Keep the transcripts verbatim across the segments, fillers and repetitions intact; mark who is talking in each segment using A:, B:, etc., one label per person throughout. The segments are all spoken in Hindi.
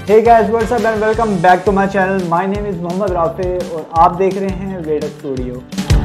A: Hey guys, what's up and welcome back to my channel. My name is Mohammad Rafay और आप देख रहे हैं वेडक स्टूडियो।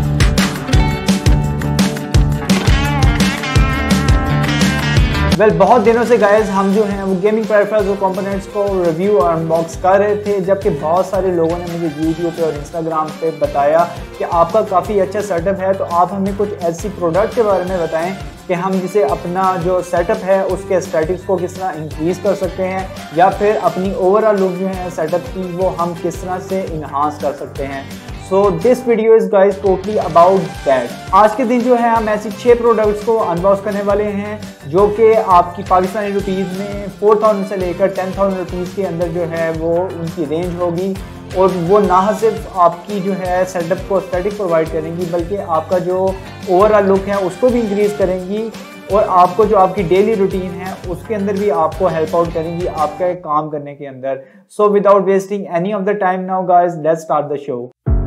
A: वेल well, बहुत दिनों से गाइस हम जो हैं वो गेमिंग पेरिफेरल्स और कंपोनेंट्स को रिव्यू और अनबॉक्स कर रहे थे, जबकि बहुत सारे लोगों ने मुझे यूट्यूब पे और इंस्टाग्राम पे बताया कि आपका काफ़ी अच्छा सेटअप है, तो आप हमें कुछ ऐसी प्रोडक्ट के बारे में बताएं कि हम जिसे अपना जो सेटअप है उसके स्टैटिक्स को किस तरह इंक्रीज़ कर सकते हैं या फिर अपनी ओवरऑल लुक जो है सेटअप की वो हम किस तरह से इन्हांस कर सकते हैं। So this video is guys totally about that. आज के दिन जो है हम ऐसी छः प्रोडक्ट्स को अनबॉक्स करने वाले हैं जो कि आपकी पाकिस्तानी रुपीज़ में फोर थाउजेंड से लेकर टेन थाउजेंड रुपीज़ के अंदर जो है वो उनकी रेंज होगी, और वो ना सिर्फ आपकी जो है सेटअप को स्टैटिक प्रोवाइड करेंगी बल्कि आपका जो ओवरऑल लुक है उसको भी इंक्रीज़ करेंगी, और आपको जो आपकी डेली रूटीन है उसके अंदर भी आपको हेल्प आउट करेंगी आपका काम करने के अंदर। So without wasting any of the time now guys, let's start the show.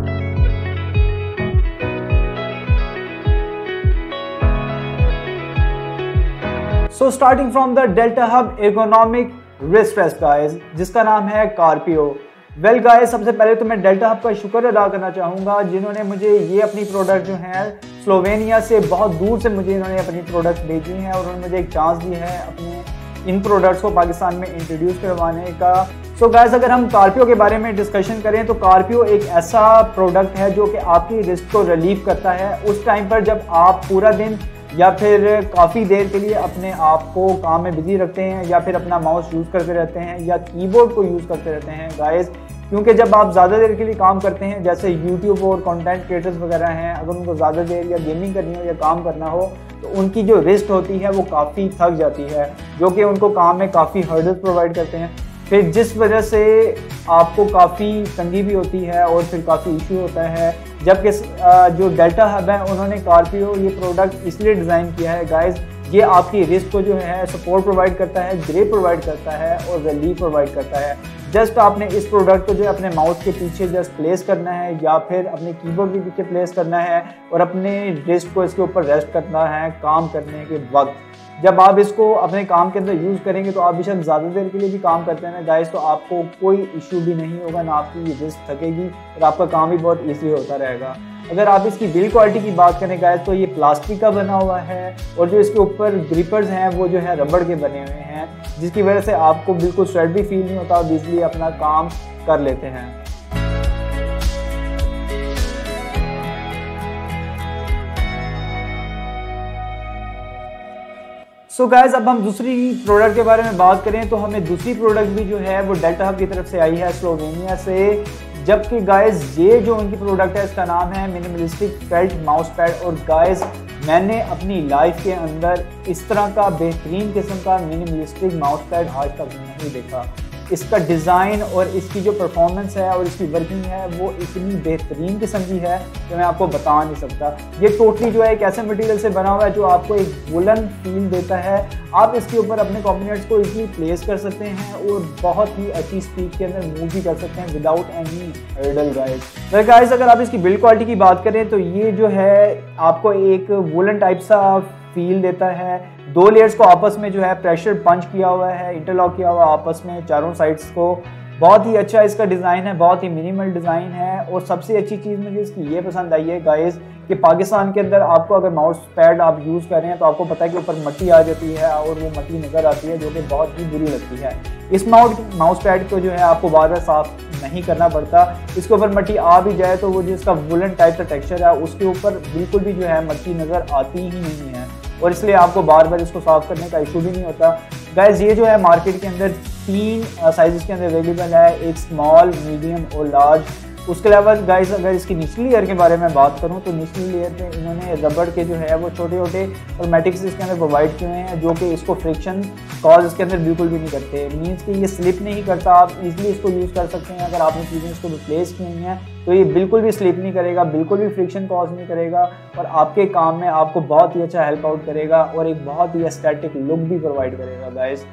A: So starting from the delta hub ergonomic wrist rest guys, जिसका नाम है कार्पियो। वेल well गाइस, सबसे पहले तो मैं डेल्टा हब का शुक्र अदा करना चाहूँगा जिन्होंने मुझे ये अपनी प्रोडक्ट जो है स्लोवेनिया से बहुत दूर से मुझे इन्होंने अपनी प्रोडक्ट्स भेजी हैं और उन्होंने मुझे एक चांस दी है अपने इन प्रोडक्ट्स को पाकिस्तान में इंट्रोड्यूस करवाने का। सो so गाइस, अगर हम कार्पियो के बारे में डिस्कशन करें तो कार्पियो एक ऐसा प्रोडक्ट है जो कि आपकी रिस्ट को रिलीव करता है उस टाइम पर जब आप पूरा दिन या फिर काफ़ी देर के लिए अपने आप को काम में बिजी रखते हैं या फिर अपना माउस यूज़ करते रहते हैं या कीबोर्ड को यूज़ करते रहते हैं गाइस। क्योंकि जब आप ज़्यादा देर के लिए काम करते हैं, जैसे यूट्यूब और कंटेंट क्रिएटर्स वगैरह हैं, अगर उनको ज़्यादा देर या गेमिंग करनी हो या काम करना हो तो उनकी जो रिस्ट होती है वो काफ़ी थक जाती है, जो कि उनको काम में काफ़ी हर्डल्स प्रोवाइड करते हैं, फिर जिस वजह से आपको काफ़ी तंगी भी होती है और फिर काफ़ी इशू होता है। जबकि जो डेल्टा हब है उन्होंने कार्पियो ये प्रोडक्ट इसलिए डिज़ाइन किया है गाइस, ये आपकी रिस्ट को जो है सपोर्ट प्रोवाइड करता है, ग्रिप प्रोवाइड करता है और रिलीफ प्रोवाइड करता है। जस्ट आपने इस प्रोडक्ट को जो अपने माउस के पीछे जस्ट प्लेस करना है या फिर अपने कीबोर्ड के पीछे प्लेस करना है और अपने रिस्ट को इसके ऊपर रेस्ट करना है काम करने के वक्त। जब आप इसको अपने काम के अंदर यूज़ करेंगे तो आप बेशक ज़्यादा देर के लिए भी काम करते हैं ना गाइस, तो आपको कोई इशू भी नहीं होगा, ना आपकी ये रिस्ट थकेगी और आपका काम भी बहुत ईजी होता रहेगा। अगर आप इसकी बिल्ड क्वालिटी की बात करें गाइस तो ये प्लास्टिक का बना हुआ है और जो इसके ऊपर ग्रिपर्स हैं वो जो है रबड़ के बने हुए हैं, जिसकी वजह से आपको बिल्कुल स्वेट भी फील नहीं होता और ईजिली अपना काम कर लेते हैं। सो so गाइज, अब हम दूसरी प्रोडक्ट के बारे में बात करें तो हमें दूसरी प्रोडक्ट भी जो है वो डेल्टा हब की तरफ से आई है स्लोवेनिया से, जबकि गाइज ये जो उनकी प्रोडक्ट है इसका नाम है मिनिमलिस्टिक फेल्ट माउस पैड। और गाइज मैंने अपनी लाइफ के अंदर इस तरह का बेहतरीन किस्म का मिनिमलिस्टिक माउस पैड आज तक नहीं देखा। इसका डिज़ाइन और इसकी जो परफॉर्मेंस है और इसकी वर्किंग है वो इतनी बेहतरीन किस्म की है कि मैं आपको बता नहीं सकता। ये टोटली जो है एक ऐसे मटेरियल से बना हुआ है जो आपको एक वुलन फील देता है। आप इसके ऊपर अपने कंपोनेंट्स को इजीली प्लेस कर सकते हैं और बहुत ही अच्छी स्पीड के अंदर मूव भी कर सकते हैं विदाउट एनी हर्डल गाइस। तो गाइस, अगर आप इसकी बिल्ड क्वालिटी की बात करें तो ये जो है आपको एक वुलन टाइप सा फील देता है। दो लेयर्स को आपस में जो है प्रेशर पंच किया हुआ है, इंटरलॉक किया हुआ आपस में चारों साइड्स को। बहुत ही अच्छा इसका डिज़ाइन है, बहुत ही मिनिमल डिज़ाइन है। और सबसे अच्छी चीज़ मुझे इसकी ये पसंद आई है गाइस कि पाकिस्तान के अंदर आपको अगर माउस पैड आप यूज़ कर रहे हैं तो आपको पता है कि ऊपर मट्टी आ जाती है और वो मट्टी नज़र आती है जो कि बहुत ही बुरी लगती है। इस माउस माउस पैड को जो है आपको बार बार साफ नहीं करना पड़ता। इसके ऊपर मट्टी आ भी जाए तो वो जो इसका वुलन टाइप का टेक्सचर है उसके ऊपर बिल्कुल भी जो है मट्टी नज़र आती ही नहीं है और इसलिए आपको बार बार इसको साफ करने का इशू भी नहीं होता। गाइस ये जो है मार्केट के अंदर तीन साइज़ के अंदर अवेलेबल है, एक स्मॉल, मीडियम और लार्ज। उसके अलावा गाइस अगर इसकी निचली लेयर के बारे में बात करूं तो निचली लेयर पे इन्होंने रबड़ के जो है वो छोटे छोटे और मैटिक्स इसके अंदर प्रोवाइड किए हैं जो कि इसको फ्रिक्शन कॉज इसके अंदर बिल्कुल भी नहीं करते। मीन्स कि ये स्लिप नहीं करता, आप इजीली इसको यूज़ कर सकते हैं। अगर आपने चीज़ें इसको रिप्लेस की हुई हैं तो ये बिल्कुल भी स्लिप नहीं करेगा, बिल्कुल भी फ्रिक्शन कॉज नहीं करेगा और आपके काम में आपको बहुत ही अच्छा हेल्प आउट करेगा और एक बहुत ही एस्थेटिक लुक भी प्रोवाइड करेगा गाइस।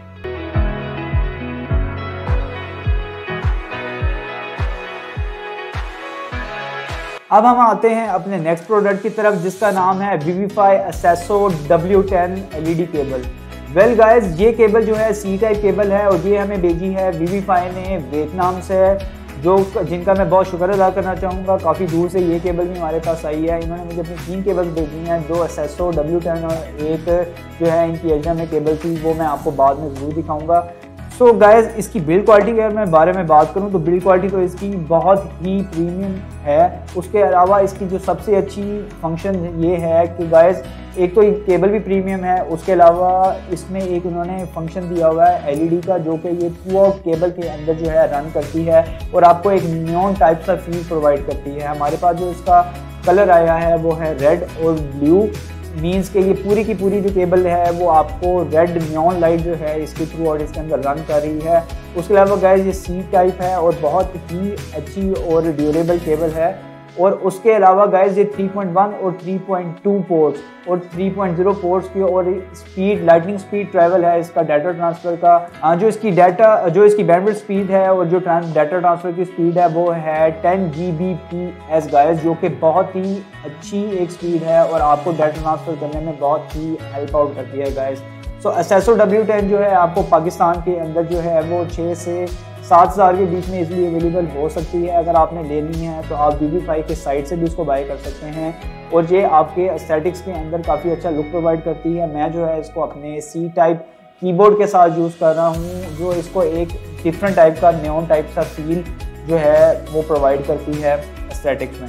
A: अब हम आते हैं अपने नेक्स्ट प्रोडक्ट की तरफ जिसका नाम है Vivify Asesso W ten LED cable. Well guys, ये केबल जो है सी टाइप केबल है और ये हमें भेजी है वीवीफाई ने वियतनाम से, जो जिनका मैं बहुत शुक्र अदा करना चाहूँगा। काफ़ी दूर से ये केबल भी हमारे पास आई है। इन्होंने मुझे अपनी तीन केबल भेजी हैं, दो एसेसो डब्ल्यू टेन और एक जो है इनकी एजडा में केबल थी, वो मैं आपको बाद में ज़रूर दिखाऊँगा। सो so गाइस, इसकी बिल्ड क्वालिटी के अगर मैं बारे में बात करूं तो बिल्ड क्वालिटी तो इसकी बहुत ही प्रीमियम है। उसके अलावा इसकी जो सबसे अच्छी फंक्शन ये है कि गाइस, एक तो केबल भी प्रीमियम है, उसके अलावा इसमें एक उन्होंने फंक्शन दिया हुआ है एलईडी का, जो कि ये थ्रू आउट केबल के अंदर जो है रन करती है और आपको एक नियॉन टाइप का फील प्रोवाइड करती है। हमारे पास जो इसका कलर आया है वो है रेड और ब्लू, मीन्स के ये पूरी की पूरी जो केबल है वो आपको रेड नियॉन लाइट जो है इसके थ्रू और इसके अंदर रन कर रही है। उसके अलावा गाइस, ये सी टाइप है और बहुत ही अच्छी और ड्यूरेबल केबल है। और उसके अलावा गाइस, ये थ्री पॉइंट वन और थ्री पॉइंट टू पोर्ट्स और थ्री पॉइंट ज़ीरो पोर्ट्स की और स्पीड लाइटनिंग स्पीड ट्रैवल है इसका डाटा ट्रांसफ़र का। जो इसकी डाटा जो इसकी बैंडविड्थ स्पीड है और जो ट्रांस डाटा ट्रांसफ़र की स्पीड है वो है ten G B P S guys, जो कि बहुत ही अच्छी एक स्पीड है और आपको डाटा ट्रांसफ़र करने में बहुत ही हेल्प आउट करती है गाइस। सो एसेसो डब्ल्यू टेन जो है आपको पाकिस्तान के अंदर जो है वो छः से सात हज़ार के बीच में इजीली अवेलेबल हो सकती है। अगर आपने लेनी है तो आप वीवीफाई के साइट से भी उसको बाय कर सकते हैं और ये आपके एस्थेटिक्स के अंदर काफ़ी अच्छा लुक प्रोवाइड करती है। मैं जो है इसको अपने सी टाइप कीबोर्ड के साथ यूज़ कर रहा हूँ, जो इसको एक डिफरेंट टाइप का नियॉन टाइप सा फील जो है वो प्रोवाइड करती है एस्थेटिक्स में।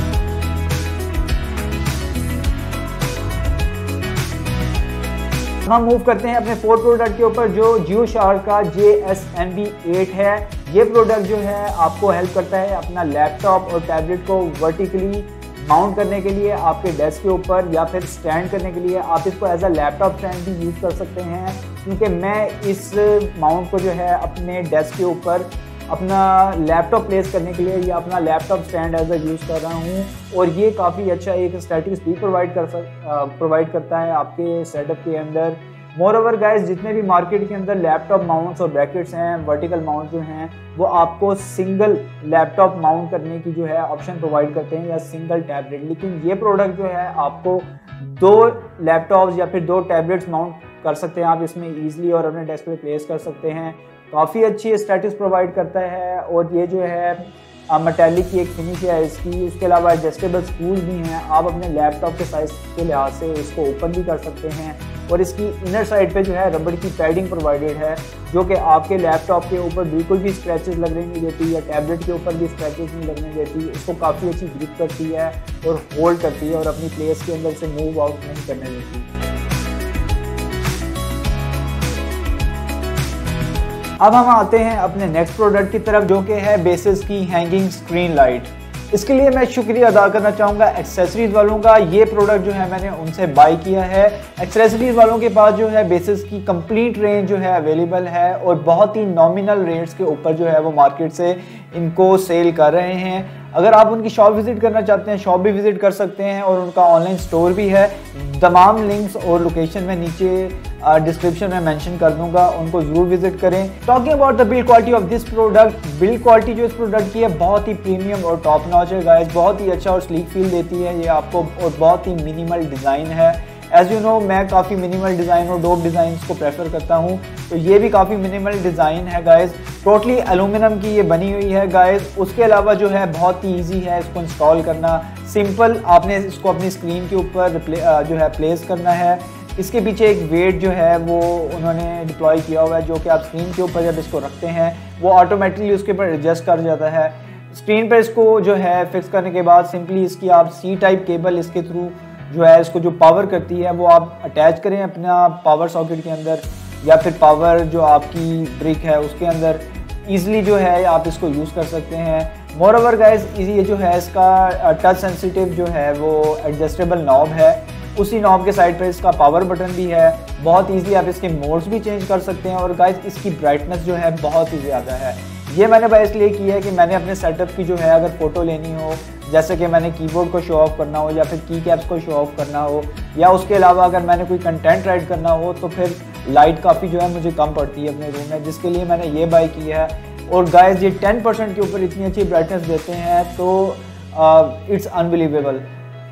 A: हम मूव करते हैं अपने फोर्थ प्रोडक्ट के ऊपर, जो जियो शार्क का J S M B eight है। ये प्रोडक्ट जो है आपको हेल्प करता है अपना लैपटॉप और टैबलेट को वर्टिकली माउंट करने के लिए आपके डेस्क के ऊपर, या फिर स्टैंड करने के लिए। आप इसको एज अ लैपटॉप स्टैंड भी यूज़ कर सकते हैं, क्योंकि मैं इस माउंट को जो है अपने डेस्क के ऊपर अपना लैपटॉप प्लेस करने के लिए या अपना laptop stand as a use कर रहा हूँ और ये काफ़ी अच्छा एक स्टैटिक स्पीड प्रोवाइड कर सक प्रोवाइड करता है आपके सेटअप के अंदर। मोर ओवर गाइस, जितने भी मार्केट के अंदर लैपटॉप माउंट्स और ब्रैकेट्स हैं, वर्टिकल माउंट जो हैं, वो आपको सिंगल लैपटॉप माउंट करने की जो है ऑप्शन प्रोवाइड करते हैं या सिंगल टैबलेट, लेकिन ये प्रोडक्ट जो है आपको दो लैपटॉप्स या फिर दो टैबलेट्स माउंट कर सकते हैं आप इसमें ईजिली और अपने डेस्क पे प्लेस कर सकते हैं। काफ़ी अच्छी स्टैटिक्स प्रोवाइड करता है और ये जो है मेटालिक की एक फिनिश है इसकी। उसके अलावा एडजस्टेबल स्क्रूज भी हैं, आप अपने लैपटॉप के साइज के लिहाज से इसको ओपन भी कर सकते हैं। और इसकी इनर साइड पे जो है रबड़ की पैडिंग प्रोवाइडेड है, जो कि आपके लैपटॉप के ऊपर बिल्कुल भी स्क्रैचेस लगने नहीं देती या टैबलेट के ऊपर भी स्क्रैचेस नहीं लगने देती। इसको काफ़ी अच्छी ग्रिप करती है और होल्ड करती है और अपनी प्लेस के अंदर से मूव आउट नहीं करने देती। अब हम आते हैं अपने नेक्स्ट प्रोडक्ट की तरफ, जो कि है बेसिस की हैंगिंग स्क्रीन लाइट। इसके लिए मैं शुक्रिया अदा करना चाहूँगा एक्सेसरीज़ वालों का। ये प्रोडक्ट जो है मैंने उनसे बाय किया है। एक्सेसरीज़ वालों के पास जो है बेसिस की कंप्लीट रेंज जो है अवेलेबल है और बहुत ही नॉमिनल रेट्स के ऊपर जो है वो मार्केट से इनको सेल कर रहे हैं। अगर आप उनकी शॉप विज़िट करना चाहते हैं, शॉप भी विज़िट कर सकते हैं और उनका ऑनलाइन स्टोर भी है। तमाम लिंक्स और लोकेशन में नीचे डिस्क्रिप्शन में मेंशन कर दूंगा, उनको ज़रूर विजिट करें। Talking about the build quality of this product, build quality जो इस प्रोडक्ट की है बहुत ही प्रीमियम और टॉप नॉच है गाइस, बहुत ही अच्छा और स्लीक फील देती है ये आपको और बहुत ही मिनिमल डिज़ाइन है। एज यू नो, मैं काफ़ी मिनिमल डिज़ाइन और डोप डिज़ाइन को प्रेफर करता हूँ, तो ये भी काफ़ी मिनिमल डिज़ाइन है गाइस। टोटली एलुमिनियम की ये बनी हुई है गाइस। उसके अलावा जो है बहुत ही ईजी है इसको इंस्टॉल करना, सिंपल आपने इसको अपनी स्क्रीन के ऊपर जो है प्लेस करना है। इसके पीछे एक वेट जो है वो उन्होंने डिप्लॉय किया हुआ है, जो कि आप स्क्रीन के ऊपर जब इसको रखते हैं वो ऑटोमेटिकली उसके ऊपर एडजस्ट कर जाता है। स्क्रीन पर इसको जो है फिक्स करने के बाद सिंपली इसकी आप सी टाइप केबल इसके थ्रू जो है इसको जो पावर करती है वो आप अटैच करें अपना पावर सॉकेट के अंदर या फिर पावर जो आपकी ब्रिक है उसके अंदर। ईजिली जो है आप इसको यूज़ कर सकते हैं। मोर ओवर गाइस, ये जो है इसका टच सेंसिटिव जो है वो एडजस्टेबल नॉब है, उसी नॉब के साइड पर इसका पावर बटन भी है। बहुत ईजिली आप इसके मोड्स भी चेंज कर सकते हैं और गाइस इसकी ब्राइटनेस जो है बहुत ही ज़्यादा है। ये मैंने भाई इसलिए किया है कि मैंने अपने सेटअप की जो है अगर फ़ोटो लेनी हो, जैसे कि मैंने कीबोर्ड को शो ऑफ करना हो या फिर की कैप्स को शो ऑफ करना हो, या उसके अलावा अगर मैंने कोई कंटेंट राइट करना हो, तो फिर लाइट काफ़ी जो है मुझे कम पड़ती है अपने रूम में, जिसके लिए मैंने ये बाय किया है। और गाइस ये टेन परसेंट के ऊपर इतनी अच्छी ब्राइटनेस देते हैं तो इट्स अनबिलीवेबल।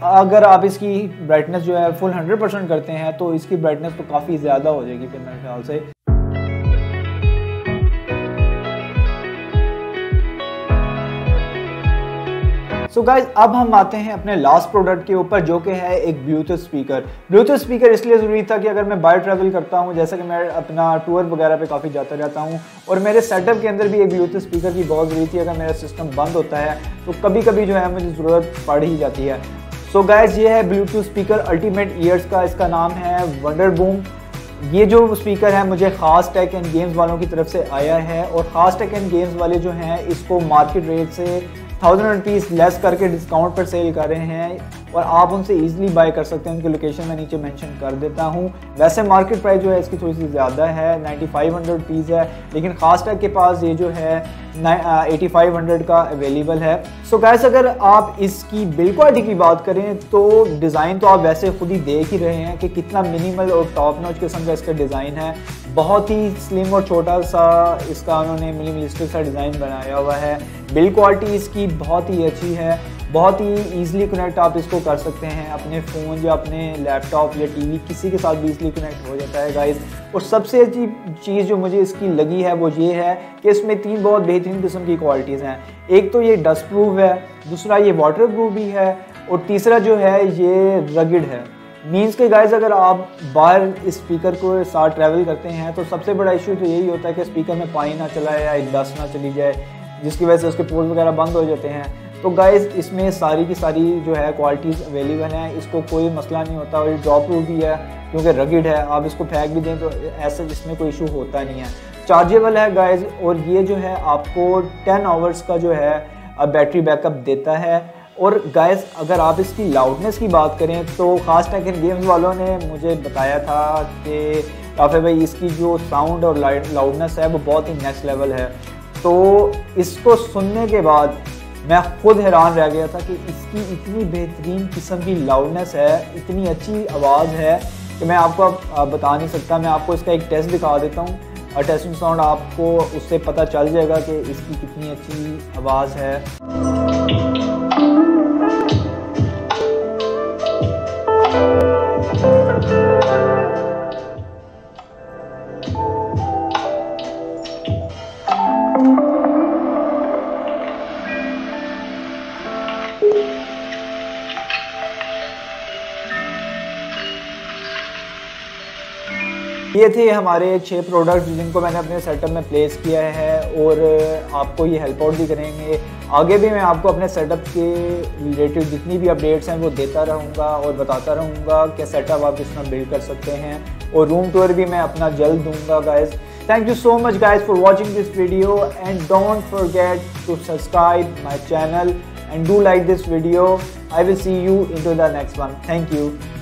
A: अगर आप इसकी ब्राइटनेस जो है फुल हंड्रेड परसेंट करते हैं तो इसकी ब्राइटनेस तो काफ़ी ज़्यादा हो जाएगी फिर मेरे ख्याल से। सो so गाइज अब हम आते हैं अपने लास्ट प्रोडक्ट के ऊपर, जो कि है एक ब्लूटूथ स्पीकर। ब्लूटूथ स्पीकर इसलिए ज़रूरी था कि अगर मैं बाहर ट्रैवल करता हूं, जैसा कि मैं अपना टूर वगैरह पे काफ़ी जाता रहता हूं, और मेरे सेटअप के अंदर भी एक ब्लूटूथ स्पीकर की बहुत ज़रूरी थी। अगर मेरा सिस्टम बंद होता है तो कभी कभी जो है मुझे ज़रूरत पड़ ही जाती है। सो so गाइज ये है ब्लूटूथ स्पीकर अल्टीमेट ईयर्स का, इसका नाम है वंडर बूम। ये जो स्पीकर है मुझे खास टेक एंड गेम्स वालों की तरफ से आया है, और खास टेक एंड गेम्स वाले जो हैं इसको मार्केट रेट से थाउजेंड रुपीज़ लेस करके डिस्काउंट पर सेल कर रहे हैं, और आप उनसे इजीली बाय कर सकते हैं। उनकी लोकेशन मैं नीचे मेंशन कर देता हूं। वैसे मार्केट प्राइस जो है इसकी थोड़ी सी ज़्यादा है, नाइन्टी फाइव हंड्रेड रुपीज़ है, लेकिन खास टैग के पास ये जो है एटी फाइव हंड्रेड का अवेलेबल है। सो गाइस अगर आप इसकी बिल्ड क्वालिटी की बात करें तो डिज़ाइन तो आप वैसे खुद ही देख ही रहे हैं कि कितना मिनिमल और टॉप नॉच किस्म का इसका डिज़ाइन है। बहुत ही स्लिम और छोटा सा इसका उन्होंने मिनिमलिस्टिक सा डिज़ाइन बनाया हुआ है। बिल्ड क्वालिटी इसकी बहुत ही अच्छी है, बहुत ही ईजिली कनेक्ट आप इसको कर सकते हैं अपने फ़ोन या अपने लैपटॉप या टीवी, किसी के साथ भी ईजिली कनेक्ट हो जाता है गाइस। और सबसे अच्छी चीज़ जो मुझे इसकी लगी है वो ये है कि इसमें तीन बहुत बेहतरीन किस्म की क्वालिटीज़ हैं। एक तो ये डस्ट प्रूफ है, दूसरा ये वाटर प्रूफ भी है, और तीसरा जो है ये रगिड है। मीन्स के गाइस अगर आप बाहर इस स्पीकर को साथ ट्रैवल करते हैं तो सबसे बड़ा इशू तो यही होता है कि स्पीकर में पानी ना चला या डस्ट ना चली जाए, जिसकी वजह से उसके पोर्ट वगैरह बंद हो जाते हैं। तो गाइस इसमें सारी की सारी जो है क्वालिटीज़ अवेलेबल हैं, इसको कोई मसला नहीं होता, और ये ड्रॉप प्रूफ भी है क्योंकि रगिड है। आप इसको फेंक भी दें तो ऐसा इसमें कोई इशू होता नहीं है। चार्जेबल है गाइस, और ये जो है आपको टेन आवर्स का जो है बैटरी बैकअप देता है। और गाइस अगर आप इसकी लाउडनेस की बात करें तो खास टेक एंड गेम्स वालों ने मुझे बताया था कि राफे भाई इसकी जो साउंड और लाउडनेस है वो बहुत ही नेक्स्ट लेवल है। तो इसको सुनने के बाद मैं खुद हैरान रह गया था कि इसकी इतनी बेहतरीन किस्म की लाउडनेस है, इतनी अच्छी आवाज़ है कि मैं आपको बता नहीं सकता। मैं आपको इसका एक टेस्ट दिखा देता हूँ, और टेस्टिंग साउंड आपको उससे पता चल जाएगा कि इसकी कितनी अच्छी आवाज़ है। ये थे हमारे छह प्रोडक्ट्स जिनको मैंने अपने सेटअप में प्लेस किया है, और आपको ये हेल्प आउट भी करेंगे। आगे भी मैं आपको अपने सेटअप के रिलेटेड जितनी भी अपडेट्स हैं वो देता रहूँगा और बताता रहूँगा कि सेटअप आप किस तरह बिल्ड कर सकते हैं, और रूम टूर भी मैं अपना जल्द दूँगा guys. Thank you so much guys for watching this video, and don't forget to subscribe my channel and do like this video. I will see you into the next one. Thank you.